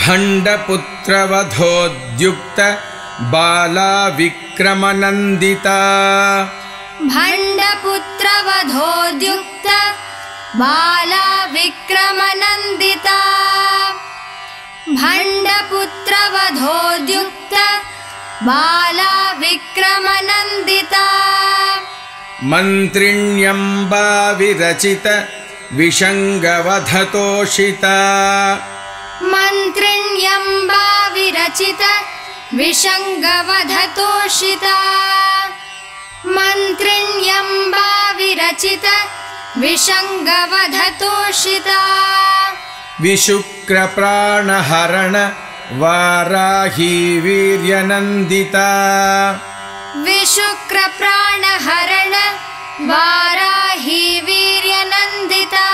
भण्डपुत्रवधोद्युक्त बाला विक्रमनन्दिता भण्डपुत्रवधोद्युक्त बाला विक्रमनन्दिता भण्डपुत्रवधोद्युक्त बाला विक्रमनन्दिता मन्त्रिण्यम्बा विरचित विशङ्गवधतोषिता मन्त्रिण्यम्बा विरचित विशङ्गवधतोषिता मन्त्रिण्यम्बा विरचित विशङ्गवधतोषिता विशुक्रप्राणहरण वाराही वीर्यनन्दिता विशुक्रप्राणहरण वाराही वीर्यनन्दिता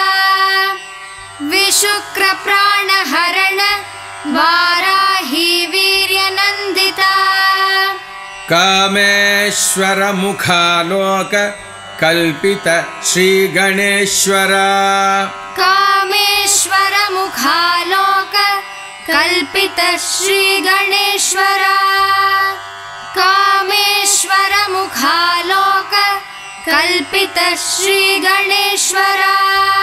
विशुक्रप्राणहरण वाराही वीर्यनन्दिता कामेश्वरमुखालोक कल्पित श्रीगणेश्वरा कामेश्वरमुखालोक कल्पित श्रीगणेश्वरा कामेश्वरमुखालोक कल्पित श्रीगणेश्वरा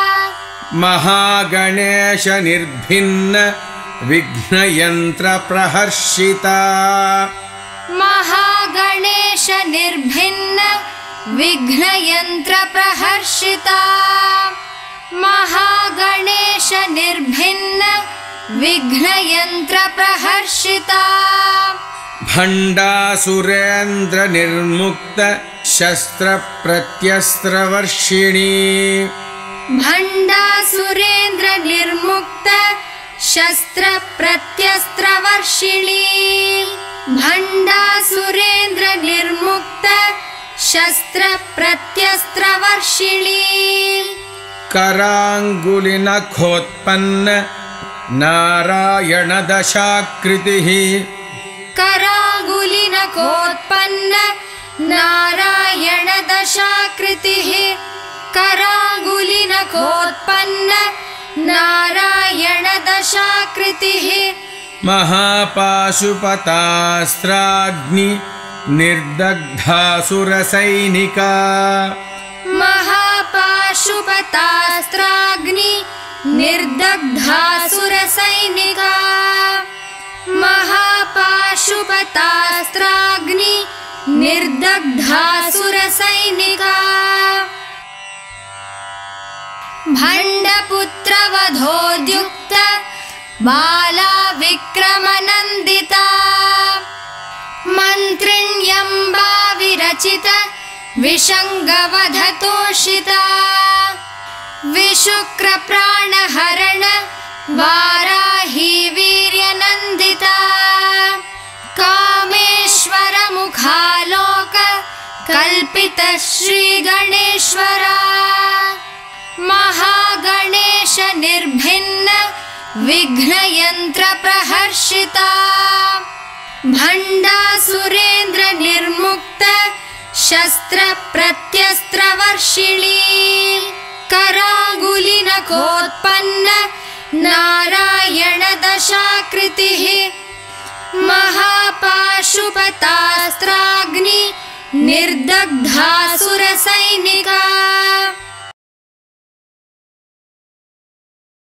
महागणेश निर्भिन्न विघ्नयन्त्रप्रहर्षिता महागणेश निर्भिन्न विघ्नयन्त्रप्रहर्षिता महागणेश निर्भिन्न विघ्नयन्त्रप्रहर्षिता भण्डासुरेन्द्र निर्मुक्त शस्त्रप्रत्यस्त्रवर्षिणी भण्डासुरेन्द्र निर्मुक्त शस्त्रप्रत्यस्त्रवर्षिणी भण्डासुरेन्द्र निर्मुक्त शस्त्रप्रत्यस्त्रवर्षिणी कराङ्गुलिनखोत्पन्न नारायणदशाकृतिः कराङ्गुलिनखोत्पन्न नारायणदशाकृतिः कराङ्गुलिनखोत्पन्न नारायणदशाकृतिः महापाशुपतास्त्राग्नि निर्दग्धासुरसैनिका महापाशुपतास्त्राग्नि निर्दग्धासुरसैनिका महापाशुपतास्त्राग्नि निर्दग्धासुरसैनिका भण्डपुत्रवधोद्युक्त बाला विक्रमनन्दिता मन्त्रिण्यम्बा विरचित विशङ्गवधतोषिता विशुक्रप्राणहरण वाराही वीर्यनन्दिता कामेश्वरमुखालोक कल्पित श्रीगणेश्वरा महागणेश निर्भिन्न विघ्नयन्त्रप्रहर्षिता भण्डासुरेन्द्र निर्मुक्त शस्त्रप्रत्यस्त्रवर्षिणी कराङ्गुलिनखोत्पन्न नारायणदशाकृतिः महापाशुपतास्त्राग्नि निर्दग्धासुरसैनिका